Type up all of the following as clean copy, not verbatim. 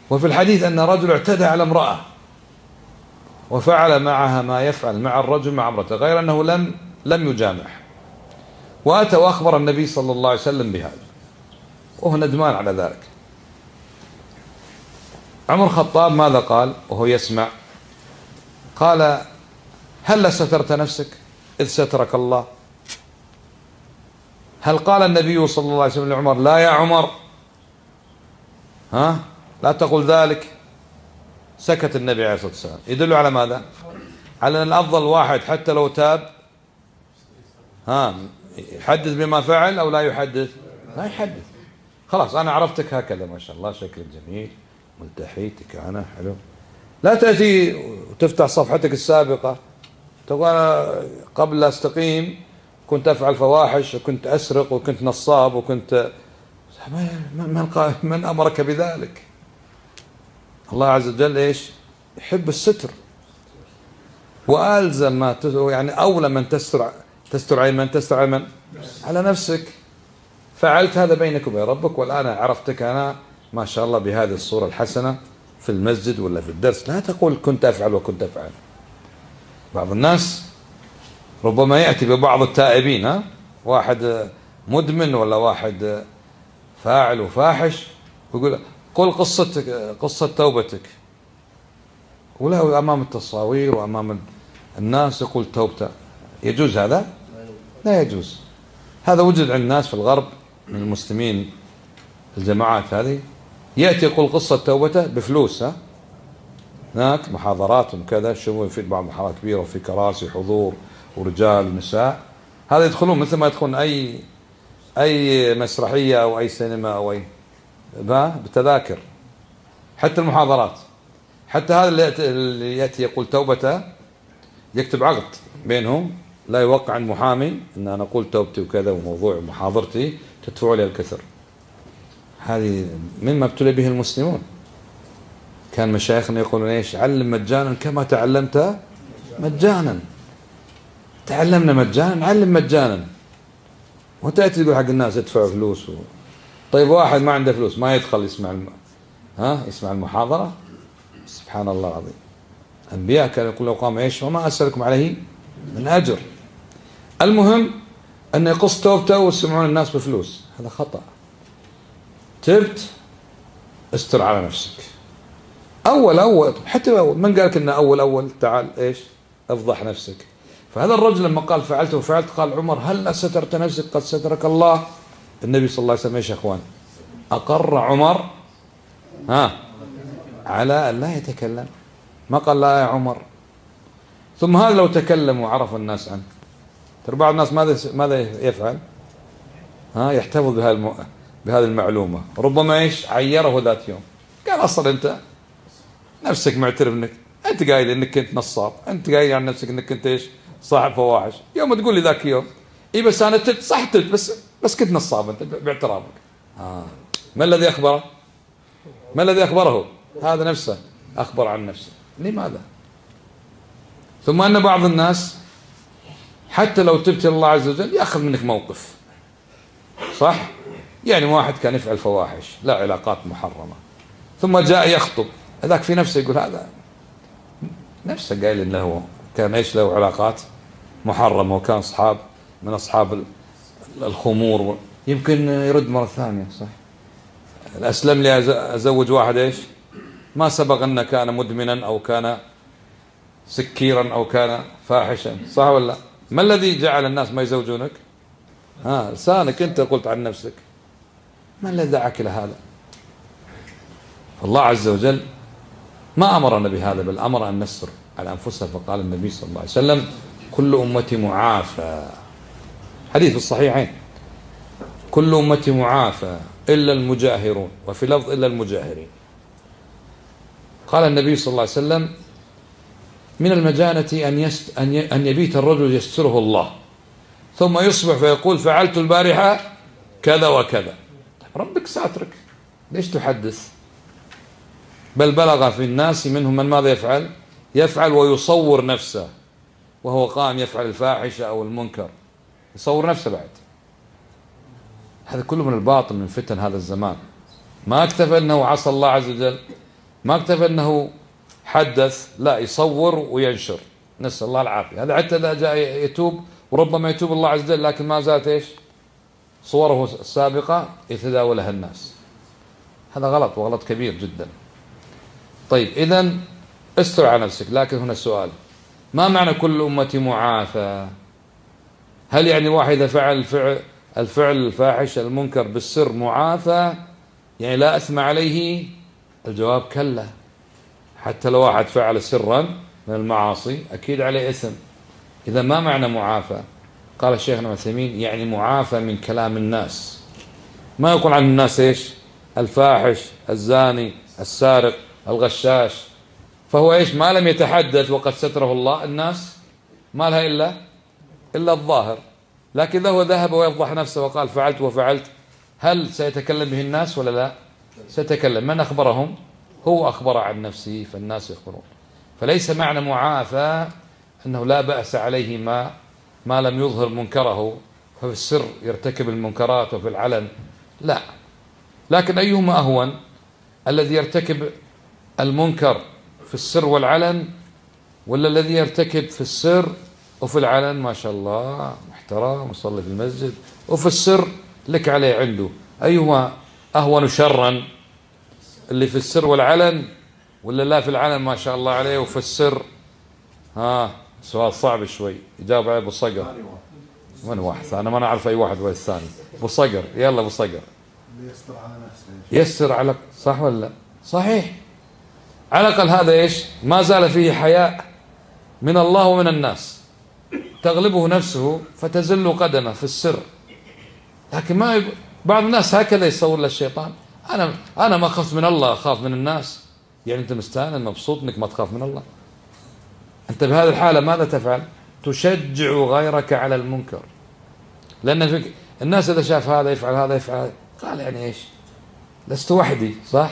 وفي الحديث أن رجل اعتدى على امرأة وفعل معها ما يفعل مع الرجل مع امرأته، غير أنه لم يجامح، وأتى وأخبر النبي صلى الله عليه وسلم بهذا وهو ندمان على ذلك. عمر الخطاب ماذا قال وهو يسمع؟ قال: هل سترت نفسك إذ سترك الله؟ هل قال النبي صلى الله عليه وسلم لعمر: لا يا عمر، لا تقل ذلك؟ سكت النبي عليه الصلاة والسلام. يدل على ماذا؟ على أن الأفضل واحد حتى لو تاب يحدث بما فعل أو لا يحدث؟ لا يحدث. خلاص أنا عرفتك هكذا، ما شاء الله شكلك جميل، ملتحي، تكانة حلو. لا تأتي وتفتح صفحتك السابقة تقول: أنا قبل لا أستقيم كنت أفعل فواحش وكنت أسرق وكنت نصاب وكنت. من أمرك بذلك؟ الله عز وجل إيش؟ يحب الستر، وألزم ما يعني أولى من تستر على من تستر على من؟ على نفسك. فعلت هذا بينك وبين ربك، والآن عرفتك أنا ما شاء الله بهذه الصورة الحسنة في المسجد ولا في الدرس. لا تقول كنت أفعل وكنت أفعل. بعض الناس ربما يأتي ببعض التائبين، واحد مدمن ولا واحد فاعل وفاحش، ويقول: قل قصة توبتك، وله أمام التصاوير وأمام الناس يقول توبته. يجوز هذا؟ لا يجوز. هذا وجد عند الناس في الغرب من المسلمين، الجماعات هذه يأتي يقول قصة توبته بفلوس. هناك محاضرات وكذا، شو في بعض محاضرات كبيرة وفي كراسي حضور ورجال ونساء، هذا يدخلون مثل ما يدخلون أي مسرحية أو أي سينما أو أي بتذاكر. حتى المحاضرات، حتى هذا اللي يأتي يقول توبته يكتب عقد بينهم، لا يوقع عند محامي أن أنا أقول توبتي وكذا وموضوع محاضرتي تدفعوا لي الكثر. هذه مما ابتلي به المسلمون. كان مشايخنا يقولون إيش؟ علم مجانا كما تعلمت مجانا. تعلمنا مجانا، نعلم مجانا. وتأتي تقول حق الناس ادفعوا فلوس طيب واحد ما عنده فلوس ما يدخل يسمع المحاضرة. سبحان الله العظيم. أنبياء كانوا يقول: لو قام إيش وما أسألكم عليه من أجر. المهم أن يقص توبته ويسمعون الناس بفلوس، هذا خطأ. تبت استر على نفسك. أول حتى من قالك أن أول تعال إيش افضح نفسك. فهذا الرجل لما قال فعلت وفعلت، قال عمر: هل سترت نفسك قد سترك الله؟ النبي صلى الله عليه وسلم ايش يا اخوان؟ أقر عمر على أن لا يتكلم، ما قال لا يا عمر. ثم هذا لو تكلم وعرف الناس عنه، ترى بعض الناس ماذا يفعل؟ يحتفظ بهذه المعلومة. ربما ايش عيره ذات يوم، قال أصلا أنت نفسك معترف أنت قايل إنك كنت نصاب، أنت قايل عن نفسك إنك كنت ايش صاحب فواحش. يوم تقول لي ذاك يوم بس أنا تبت، صح تبت، بس كنت نصاب أنت باعترافك. ما الذي أخبره؟ ما الذي أخبره؟ هذا نفسه أخبر عن نفسه. لماذا؟ ثم أن بعض الناس حتى لو تبت الله عز وجل يأخذ منك موقف، صح؟ يعني واحد كان يفعل فواحش، لا علاقات محرمة، ثم جاء يخطب، هذاك في نفسه يقول هذا نفسه قايل إنه هو كان ايش له علاقات محرمة وكان من أصحاب الخمور، يمكن يرد مرة ثانية. صح؟ الأسلم لي أزوج واحد ايش ما سبق أنه كان مدمنا أو كان سكيرا أو كان فاحشا، صح ولا؟ ما الذي جعل الناس ما يزوجونك؟ لسانك أنت قلت عن نفسك. ما الذي دعاك إلى هذا؟ فالله عز وجل ما أمرنا بهذا، بل أمر أن نستر على أنفسنا. فقال النبي صلى الله عليه وسلم: كل أمتي معافى، حديث الصحيحين، كل أمتي معافى إلا المجاهرون، وفي لفظ إلا المجاهرين. قال النبي صلى الله عليه وسلم: من المجانة أن يبيت الرجل يستره الله ثم يصبح فيقول فعلت البارحة كذا وكذا. ربك ساترك، ليش تحدث؟ بل بلغ في الناس منهم من ماذا يفعل ويصور نفسه وهو قائم يفعل الفاحشة أو المنكر، يصور نفسه بعد. هذا كله من الباطل، من فتن هذا الزمان. ما اكتفى أنه عصى الله عز وجل، ما اكتفى أنه حدث، لا يصور وينشر، نسأل الله العافية. هذا حتى إذا جاء يتوب، وربما يتوب الله عز وجل، لكن ما زالت إيش صوره السابقة يتداولها الناس. هذا غلط، وغلط كبير جدا. طيب إذن استر على نفسك. لكن هنا السؤال: ما معنى كل أمتي معافى؟ هل يعني واحد إذا فعل الفعل الفاحش المنكر بالسر معافى، يعني لا أثم عليه؟ الجواب كلا. حتى لو واحد فعل سرا من المعاصي أكيد عليه إثم. إذا ما معنى معافى؟ قال الشيخ ابن عثيمين: يعني معافى من كلام الناس. ما يقول عن الناس إيش؟ الفاحش، الزاني، السارق، الغشاش، فهو إيش؟ ما لم يتحدث وقد ستره الله، الناس ما لها إلا الظاهر. لكن إذا هو ذهب ويفضح نفسه وقال فعلت وفعلت، هل سيتكلم به الناس ولا لا؟ سيتكلم. من أخبرهم؟ هو أخبر عن نفسه، فالناس يخبرون. فليس معنى معافى أنه لا بأس عليه ما لم يظهر منكره، ففي السر يرتكب المنكرات وفي العلن لا. لكن أيهما أهون؟ الذي يرتكب المنكر في السر والعلن، ولا الذي يرتكب في السر وفي العلن ما شاء الله محترم وصلي في المسجد، وفي السر لك عليه عنده؟ أيهما أهون شرا؟ اللي في السر والعلن، ولا لا في العلن ما شاء الله عليه وفي السر؟ سؤال صعب شوي، يجاوب عليه أبو صقر. من واحد؟ أنا ما نعرف أي واحد ولا الثاني. أبو صقر، يلا أبو صقر. يستر على نفسه. يسر على، صح ولا لا؟ صحيح. على الأقل هذا إيش؟ ما زال فيه حياء من الله ومن الناس، تغلبه نفسه فتزل قدمه في السر. لكن ما بعض الناس هكذا يصور للشيطان: أنا ما أخاف من الله، أخاف من الناس. يعني أنت مستانس مبسوط أنك ما تخاف من الله؟ أنت بهذه الحالة ماذا تفعل؟ تشجع غيرك على المنكر. لأن الناس إذا شاف هذا يفعل هذا يفعل، قال يعني إيش؟ لست وحدي، صح؟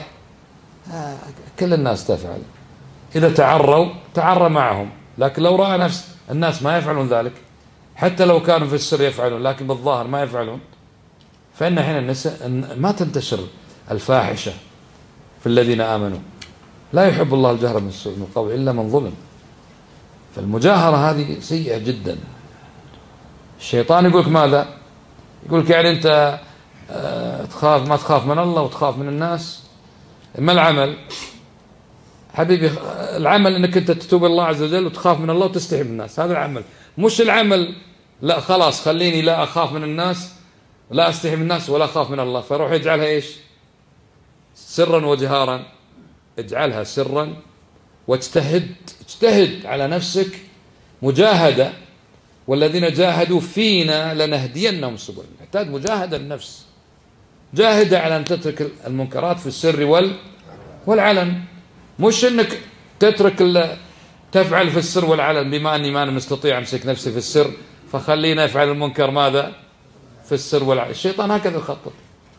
كل الناس تفعل. إذا تعرى معهم. لكن لو رأى نفس الناس ما يفعلون ذلك، حتى لو كانوا في السر يفعلون لكن بالظاهر ما يفعلون، فإن حين ما تنتشر الفاحشة في الذين آمنوا. لا يحب الله الجهر من السوء من القول إلا من ظلم. فالمجاهرة هذه سيئة جدا. الشيطان يقول لك ماذا؟ يقول لك يعني أنت تخاف، ما تخاف من الله وتخاف من الناس. ما العمل؟ حبيبي العمل أنك أنت تتوب الله عز وجل وتخاف من الله وتستحي من الناس، هذا العمل. مش العمل لا خلاص خليني لا أخاف من الناس، لا أستحي من الناس، ولا أخاف من الله، فروح يجعلها إيش؟ سرا وجهارا. اجعلها سرا واجتهد، اجتهد على نفسك مجاهدة. والذين جاهدوا فينا لنهدينهم سبلنا. يحتاج مجاهدة النفس، جاهد على أن تترك المنكرات في السر والعلن. مش أنك تفعل في السر والعلن، بما أني ما أنا مستطيع أمسك نفسي في السر فخلينا أفعل المنكر ماذا؟ في السر والعلن. الشيطان هكذا يخطط.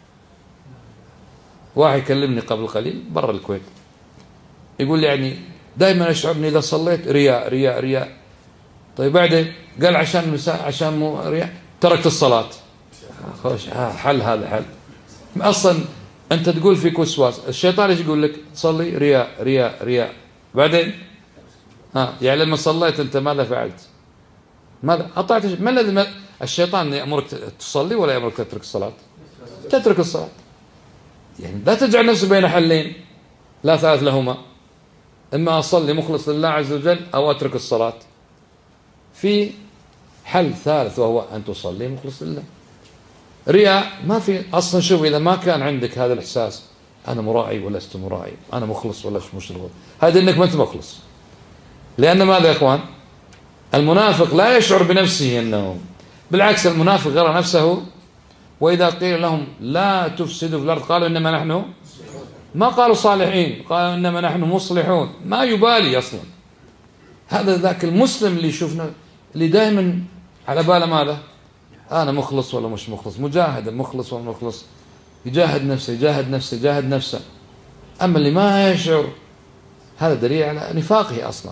واحد يكلمني قبل قليل برا الكويت، يقول لي يعني دائما أشعر أني إذا صليت رياء رياء رياء. طيب بعدين قال عشان مو رياء تركت الصلاة. خوش حل، هذا حل. أصلا أنت تقول فيك وسواس، الشيطان ايش يقول لك؟ تصلي رياء رياء رياء، بعدين يعني لما صليت أنت ماذا فعلت؟ ماذا أطعت؟ ما الذي الشيطان يأمرك تصلي ولا يأمرك تترك الصلاة؟ تترك الصلاة. يعني لا تجعل نفسك بين حلين لا ثالث لهما، إما أصلي مخلص لله عز وجل أو أترك الصلاة. في حل ثالث وهو أن تصلي مخلص لله. رياء ما في أصلا. شوف إذا ما كان عندك هذا الإحساس أنا مرائي ولست مرائي، أنا مخلص ولا مش مخلص، هذا إنك ما أنت مخلص. لأن ماذا يا إخوان؟ المنافق لا يشعر بنفسه أنه، بالعكس المنافق يرى نفسه. وإذا قيل لهم لا تفسدوا في الأرض قالوا إنما نحن، ما قالوا صالحين، قالوا إنما نحن مصلحون. ما يبالي أصلا. هذا ذاك المسلم اللي يشوفنا اللي دائما على باله ماذا؟ أنا مخلص ولا مش مخلص، مجاهد مخلص ولا مخلص، يجاهد نفسه يجاهد نفسه يجاهد نفسه. أما اللي ما يشعر هذا دليل على نفاقه أصلا.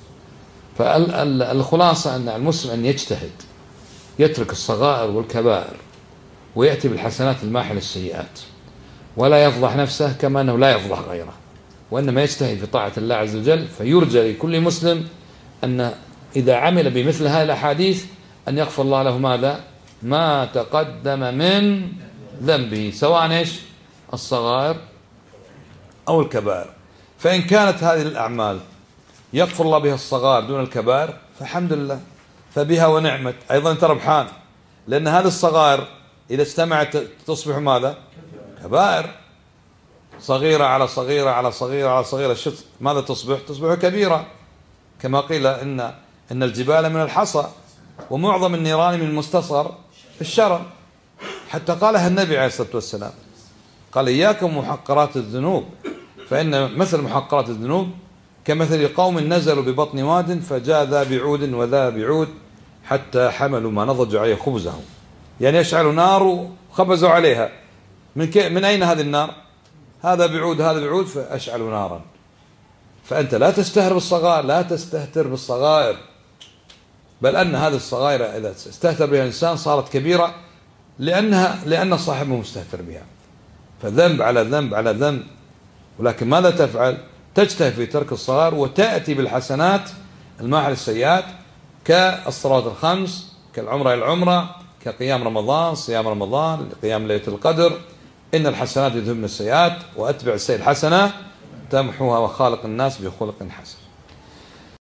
فالخلاصة أن المسلم أن يجتهد، يترك الصغائر والكبائر ويأتي بالحسنات الماحلة السيئات، ولا يفضح نفسه كما أنه لا يفضح غيره، وإنما يجتهد في طاعة الله عز وجل. فيرجى لكل مسلم أن إذا عمل بمثل هذه الأحاديث أن يغفر الله له ماذا؟ ما تقدم من ذنبه، سواء إيش؟ الصغائر أو الكبائر. فإن كانت هذه الأعمال يغفر الله بها الصغائر دون الكبائر فالحمد لله، فبها ونعمت. أيضا أنت ربحان، لأن هذه الصغائر إذا اجتمعت تصبح ماذا؟ كبائر. صغيرة على صغيرة على صغيرة على صغيرة ماذا تصبح؟ تصبح كبيرة، كما قيل إن الجبال من الحصى ومعظم النيران من مستصغر الشرر. حتى قالها النبي عليه الصلاة والسلام، قال إياكم محقرات الذنوب، فإن مثل محقرات الذنوب كمثل قوم نزلوا ببطن واد فجاء ذا بعود وذا بعود حتى حملوا ما نضج عليه خبزهم. يعني يشعلوا نار وخبزوا عليها. من أين هذه النار؟ هذا بعود هذا بعود فأشعلوا نارا. فأنت لا تستهتر بالصغائر، لا تستهتر بالصغائر، بل أن هذه الصغائر إذا استهتر بها الإنسان صارت كبيرة لأن صاحبه مستهتر بها. فذنب على ذنب على ذنب. ولكن ماذا تفعل؟ تجتهد في ترك الصغائر وتأتي بالحسنات الماحل السيئات، كالصلوات الخمس، كالعمرة إلى العمرة، كقيام رمضان، صيام رمضان، قيام ليلة القدر. إن الحسنات يذهبن السيئات وأتبع السيئة الحسنة تمحوها وخالق الناس بخلق حسن.